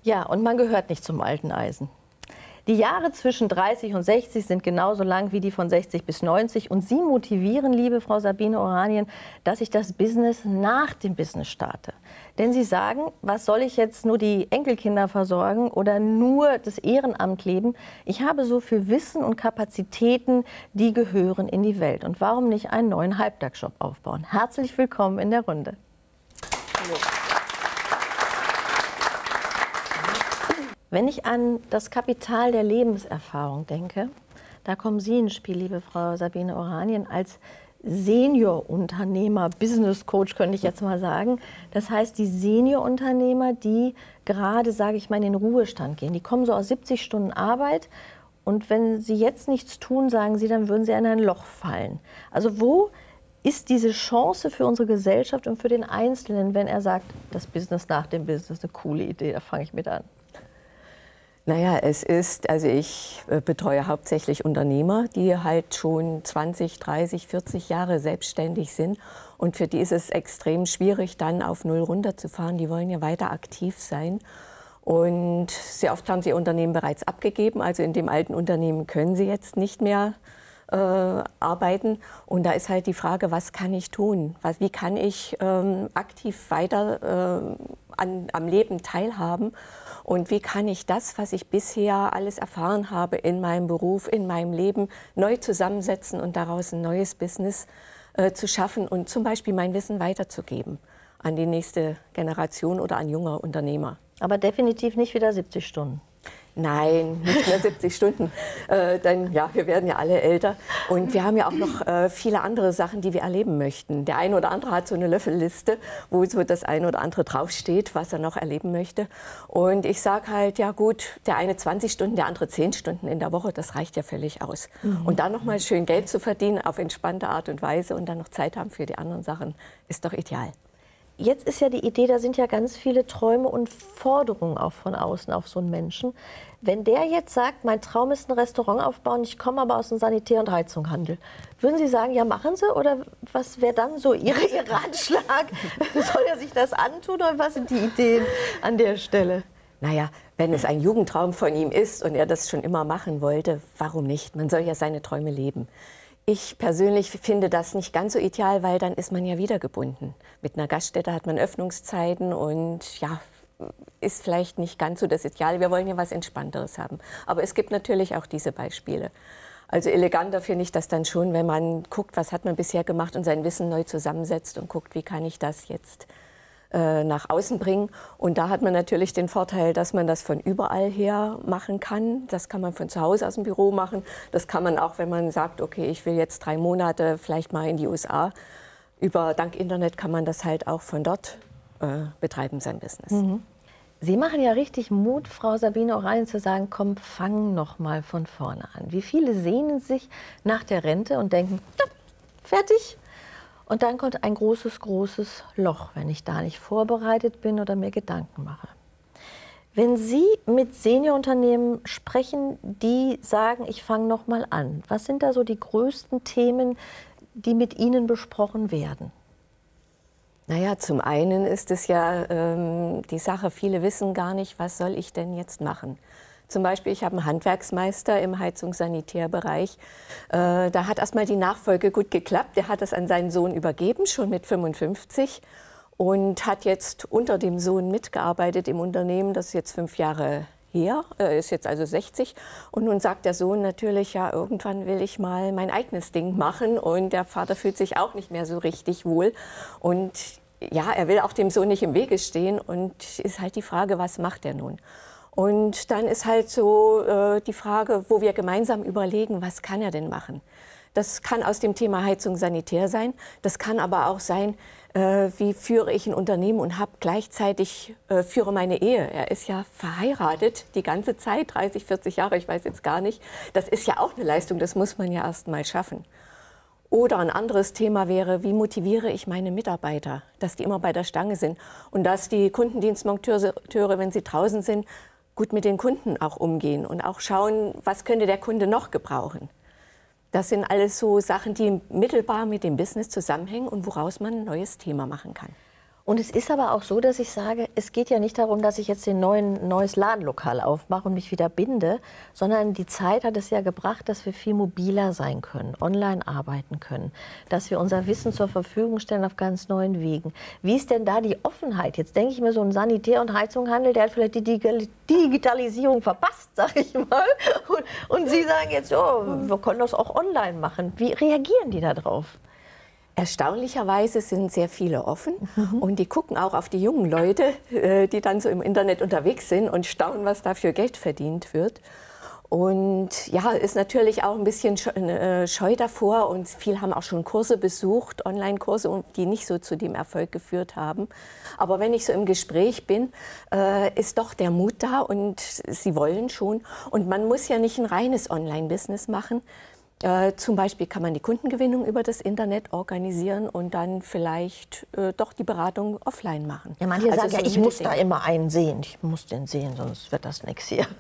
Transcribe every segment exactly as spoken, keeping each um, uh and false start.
Ja, und man gehört nicht zum alten Eisen. Die Jahre zwischen dreißig und sechzig sind genauso lang wie die von sechzig bis neunzig. Und Sie motivieren, liebe Frau Sabine Oranien, dass ich das Business nach dem Business starte. Denn Sie sagen, was soll ich jetzt nur die Enkelkinder versorgen oder nur das Ehrenamt leben? Ich habe so viel Wissen und Kapazitäten, die gehören in die Welt. Und warum nicht einen neuen Halbtagsjob aufbauen? Herzlich willkommen in der Runde. Hallo. Wenn ich an das Kapital der Lebenserfahrung denke, da kommen Sie ins Spiel, liebe Frau Sabine Oranien, als Seniorunternehmer, Business Coach könnte ich jetzt mal sagen. Das heißt, die Seniorunternehmer, die gerade, sage ich mal, in den Ruhestand gehen, die kommen so aus siebzig Stunden Arbeit und wenn sie jetzt nichts tun, sagen Sie, dann würden sie in ein Loch fallen. Also wo ist diese Chance für unsere Gesellschaft und für den Einzelnen, wenn er sagt, das Business nach dem Business, eine coole Idee, da fange ich mit an? Naja, es ist, also ich betreue hauptsächlich Unternehmer, die halt schon zwanzig, dreißig, vierzig Jahre selbstständig sind. Und für die ist es extrem schwierig, dann auf Null runterzufahren. Die wollen ja weiter aktiv sein. Und sehr oft haben sie ihr Unternehmen bereits abgegeben. Also in dem alten Unternehmen können sie jetzt nicht mehr äh, arbeiten. Und da ist halt die Frage, was kann ich tun? Was, wie kann ich ähm, aktiv weiter äh, an, am Leben teilhaben? Und wie kann ich das, was ich bisher alles erfahren habe in meinem Beruf, in meinem Leben, neu zusammensetzen und daraus ein neues Business äh, zu schaffen und zum Beispiel mein Wissen weiterzugeben an die nächste Generation oder an junge Unternehmer. Aber definitiv nicht wieder siebzig Stunden. Nein, nicht mehr siebzig Stunden. Äh, denn ja, wir werden ja alle älter. Und wir haben ja auch noch äh, viele andere Sachen, die wir erleben möchten. Der eine oder andere hat so eine Löffelliste, wo so das eine oder andere draufsteht, was er noch erleben möchte. Und ich sage halt, ja gut, der eine zwanzig Stunden, der andere zehn Stunden in der Woche, das reicht ja völlig aus. Mhm. Und dann noch mal schön Geld zu verdienen auf entspannte Art und Weise und dann noch Zeit haben für die anderen Sachen, ist doch ideal. Jetzt ist ja die Idee, da sind ja ganz viele Träume und Forderungen auch von außen auf so einen Menschen. Wenn der jetzt sagt, mein Traum ist ein Restaurant aufbauen, ich komme aber aus dem Sanitär- und Heizungshandel, würden Sie sagen, ja machen Sie? Oder was wäre dann so Ihre, Ihr Ratschlag? Soll er sich das antun oder was sind die Ideen an der Stelle? Naja, wenn es ein Jugendtraum von ihm ist und er das schon immer machen wollte, warum nicht? Man soll ja seine Träume leben. Ich persönlich finde das nicht ganz so ideal, weil dann ist man ja wieder gebunden. Mit einer Gaststätte hat man Öffnungszeiten und ja, ist vielleicht nicht ganz so das Ideale. Wir wollen ja was Entspannteres haben. Aber es gibt natürlich auch diese Beispiele. Also eleganter finde ich das dann schon, wenn man guckt, was hat man bisher gemacht und sein Wissen neu zusammensetzt und guckt, wie kann ich das jetzt äh, nach außen bringen. Und da hat man natürlich den Vorteil, dass man das von überall her machen kann. Das kann man von zu Hause aus dem Büro machen. Das kann man auch, wenn man sagt, okay, ich will jetzt drei Monate vielleicht mal in die U S A. Über, dank Internet kann man das halt auch von dort äh, betreiben, sein Business. Mhm. Sie machen ja richtig Mut, Frau Sabine Oranien, zu sagen, komm, fang noch mal von vorne an. Wie viele sehnen sich nach der Rente und denken, ja, fertig? Und dann kommt ein großes, großes Loch, wenn ich da nicht vorbereitet bin oder mir Gedanken mache. Wenn Sie mit Seniorunternehmen sprechen, die sagen, ich fange noch mal an, was sind da so die größten Themen, die mit Ihnen besprochen werden? Naja, zum einen ist es ja ähm, die Sache, viele wissen gar nicht, was soll ich denn jetzt machen. Zum Beispiel, ich habe einen Handwerksmeister im Heizungs-Sanitärbereich. Äh, da hat erstmal die Nachfolge gut geklappt. Der hat das an seinen Sohn übergeben, schon mit fünfundfünfzig. Und hat jetzt unter dem Sohn mitgearbeitet im Unternehmen. Das ist jetzt fünf Jahre her, äh, ist jetzt also sechzig. Und nun sagt der Sohn natürlich, ja, irgendwann will ich mal mein eigenes Ding machen. Und der Vater fühlt sich auch nicht mehr so richtig wohl. Und ja, er will auch dem Sohn nicht im Wege stehen. Und ist halt die Frage, was macht er nun? Und dann ist halt so äh, die Frage, wo wir gemeinsam überlegen, was kann er denn machen? Das kann aus dem Thema Heizung Sanitär sein. Das kann aber auch sein, äh, wie führe ich ein Unternehmen und habe gleichzeitig äh, führe meine Ehe. Er ist ja verheiratet die ganze Zeit, dreißig, vierzig Jahre, ich weiß jetzt gar nicht. Das ist ja auch eine Leistung, das muss man ja erst mal schaffen. Oder ein anderes Thema wäre, wie motiviere ich meine Mitarbeiter, dass die immer bei der Stange sind und dass die Kundendienstmonteure, wenn sie draußen sind, gut mit den Kunden auch umgehen und auch schauen, was könnte der Kunde noch gebrauchen. Das sind alles so Sachen, die mittelbar mit dem Business zusammenhängen und woraus man ein neues Thema machen kann. Und es ist aber auch so, dass ich sage, es geht ja nicht darum, dass ich jetzt ein neuen, neues Ladenlokal aufmache und mich wieder binde, sondern die Zeit hat es ja gebracht, dass wir viel mobiler sein können, online arbeiten können, dass wir unser Wissen zur Verfügung stellen auf ganz neuen Wegen. Wie ist denn da die Offenheit? Jetzt denke ich mir, so ein Sanitär- und Heizungshandel, der hat vielleicht die Digitalisierung verpasst, sag ich mal. Und, und Sie sagen jetzt, oh, wir können das auch online machen. Wie reagieren die da drauf? Erstaunlicherweise sind sehr viele offen mhm. und die gucken auch auf die jungen Leute, die dann so im Internet unterwegs sind und staunen, was da für Geld verdient wird. Und ja, ist natürlich auch ein bisschen scheu davor und viele haben auch schon Kurse besucht, Online-Kurse, die nicht so zu dem Erfolg geführt haben. Aber wenn ich so im Gespräch bin, ist doch der Mut da und sie wollen schon. Und man muss ja nicht ein reines Online-Business machen. Äh, zum Beispiel kann man die Kundengewinnung über das Internet organisieren und dann vielleicht äh, doch die Beratung offline machen. Ja, manche also sagen ja, so ich muss da immer einen sehen. Ich muss den sehen, sonst wird das nichts hier.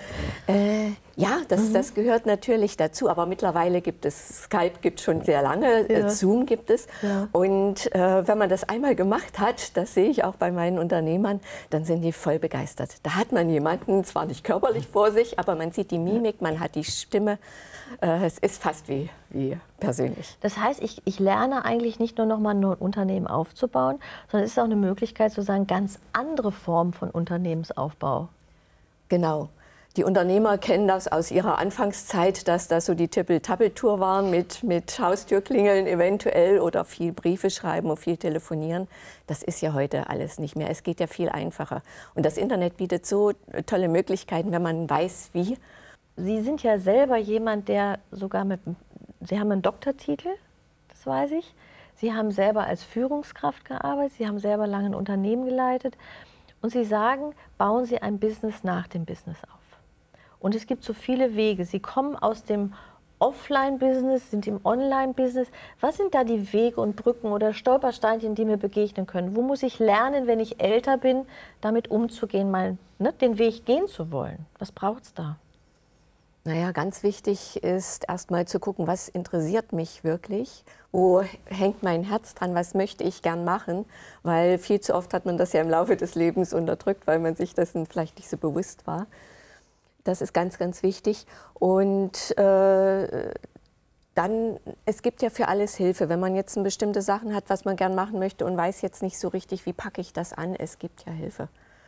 äh, ja, das, mhm. das gehört natürlich dazu. Aber mittlerweile gibt es Skype, gibt es schon sehr lange, ja. äh, Zoom gibt es. Ja. Und äh, wenn man das einmal gemacht hat, das sehe ich auch bei meinen Unternehmern, dann sind die voll begeistert. Da hat man jemanden, zwar nicht körperlich vor sich, aber man sieht die Mimik, man hat die Stimme. Äh, es ist fast wie, wie persönlich. Das heißt, ich, ich lerne eigentlich nicht nur noch mal ein Unternehmen aufzubauen, sondern es ist auch eine Möglichkeit, sozusagen ganz andere Formen von Unternehmensaufbau. Genau. Die Unternehmer kennen das aus ihrer Anfangszeit, dass das so die Tippel-Tappel-Tour waren mit, mit Haustürklingeln eventuell oder viel Briefe schreiben und viel telefonieren. Das ist ja heute alles nicht mehr. Es geht ja viel einfacher. Und das Internet bietet so tolle Möglichkeiten, wenn man weiß, wie. Sie sind ja selber jemand, der sogar mit, Sie haben einen Doktortitel, das weiß ich. Sie haben selber als Führungskraft gearbeitet, Sie haben selber lange ein Unternehmen geleitet. Und Sie sagen, bauen Sie ein Business nach dem Business auf. Und es gibt so viele Wege. Sie kommen aus dem Offline-Business, sind im Online-Business. Was sind da die Wege und Brücken oder Stolpersteinchen, die mir begegnen können? Wo muss ich lernen, wenn ich älter bin, damit umzugehen, mal ne, den Weg gehen zu wollen? Was braucht es da? Naja, ganz wichtig ist erstmal zu gucken, was interessiert mich wirklich, wo hängt mein Herz dran, was möchte ich gern machen, weil viel zu oft hat man das ja im Laufe des Lebens unterdrückt, weil man sich dessen vielleicht nicht so bewusst war. Das ist ganz, ganz wichtig. Und äh, dann, es gibt ja für alles Hilfe. Wenn man jetzt bestimmte Sachen hat, was man gern machen möchte und weiß jetzt nicht so richtig, wie packe ich das an, es gibt ja Hilfe.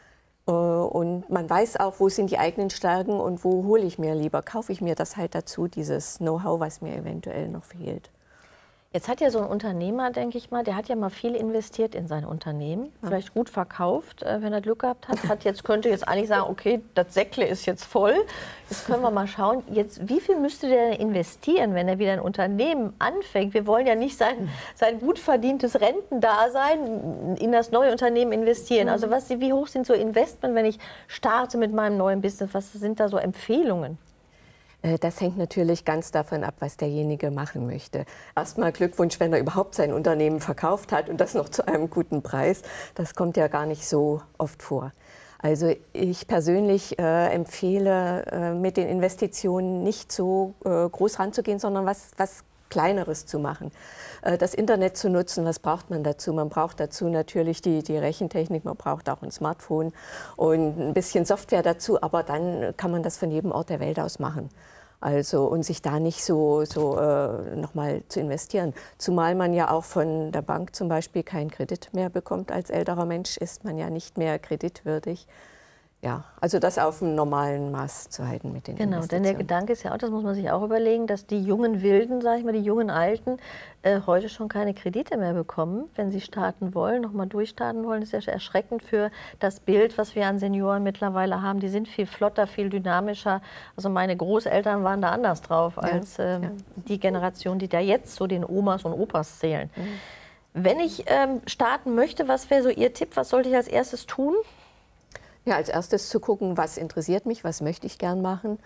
Und man weiß auch, wo sind die eigenen Stärken und wo hole ich mir lieber, kaufe ich mir das halt dazu, dieses Know-how, was mir eventuell noch fehlt. Jetzt hat ja so ein Unternehmer, denke ich mal, der hat ja mal viel investiert in sein Unternehmen, ja. Vielleicht gut verkauft, wenn er Glück gehabt hat. hat jetzt, könnte jetzt eigentlich sagen, okay, das Säckle ist jetzt voll, jetzt können wir mal schauen, jetzt, wie viel müsste der denn investieren, wenn er wieder ein Unternehmen anfängt? Wir wollen ja nicht sein, sein gut verdientes Rentendasein in das neue Unternehmen investieren. Also was, wie hoch sind so Investment, wenn ich starte mit meinem neuen Business? Was sind da so Empfehlungen? Das hängt natürlich ganz davon ab, was derjenige machen möchte. Erstmal Glückwunsch, wenn er überhaupt sein Unternehmen verkauft hat und das noch zu einem guten Preis. Das kommt ja gar nicht so oft vor. Also ich persönlich äh, empfehle, äh, mit den Investitionen nicht so äh, groß ranzugehen, sondern was, was Kleineres zu machen. Äh, das Internet zu nutzen, was braucht man dazu? Man braucht dazu natürlich die, die Rechentechnik, man braucht auch ein Smartphone und ein bisschen Software dazu, aber dann kann man das von jedem Ort der Welt aus machen. Also, und sich da nicht so, so äh, nochmal zu investieren. Zumal man ja auch von der Bank zum Beispiel keinen Kredit mehr bekommt. Als älterer Mensch ist man ja nicht mehr kreditwürdig. Ja, also das auf einem normalen Maß zu halten mit den Genau, denn der Gedanke ist ja auch, das muss man sich auch überlegen, dass die jungen Wilden, sage ich mal, die jungen Alten, äh, heute schon keine Kredite mehr bekommen, wenn sie starten wollen, nochmal durchstarten wollen. Das ist ja erschreckend für das Bild, was wir an Senioren mittlerweile haben. Die sind viel flotter, viel dynamischer. Also meine Großeltern waren da anders drauf ja, als ähm, ja. die Generation, die da jetzt so den Omas und Opas zählen. Mhm. Wenn ich ähm, starten möchte, was wäre so Ihr Tipp? Was sollte ich als erstes tun? Ja, als erstes zu gucken, was interessiert mich, was möchte ich gern machen.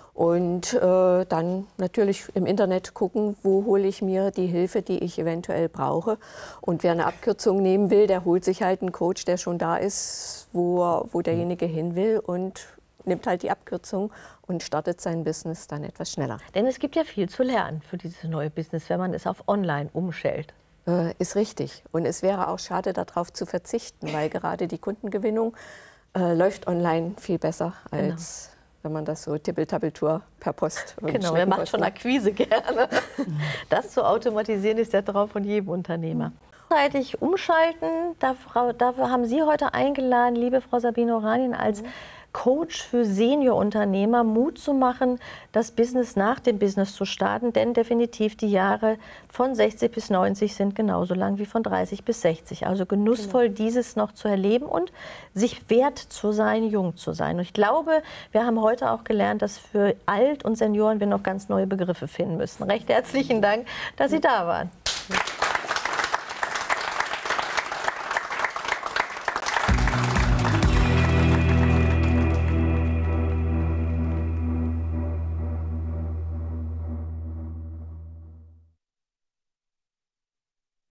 Und äh, dann natürlich im Internet gucken, wo hole ich mir die Hilfe, die ich eventuell brauche. Und wer eine Abkürzung nehmen will, der holt sich halt einen Coach, der schon da ist, wo, wo derjenige hin will und nimmt halt die Abkürzung und startet sein Business dann etwas schneller. Denn es gibt ja viel zu lernen für dieses neue Business, wenn man es auf Online umstellt. äh, ist richtig. Und es wäre auch schade, darauf zu verzichten, weil gerade die Kundengewinnung äh, läuft online viel besser als... Genau. Wenn man das so Tippeltappeltour per Post. Genau, wer macht schon Akquise gerne. Das zu automatisieren ist der Traum von jedem Unternehmer. Gleichzeitig umschalten, dafür, dafür haben Sie heute eingeladen, liebe Frau Sabine Oranien, als Coach für Seniorunternehmer Mut zu machen, das Business nach dem Business zu starten. Denn definitiv die Jahre von sechzig bis neunzig sind genauso lang wie von dreißig bis sechzig. Also genussvoll genau. dieses noch zu erleben und sich wert zu sein, jung zu sein. Und ich glaube, wir haben heute auch gelernt, dass für Alt und Senioren wir noch ganz neue Begriffe finden müssen. Recht herzlichen Dank, dass Sie da waren.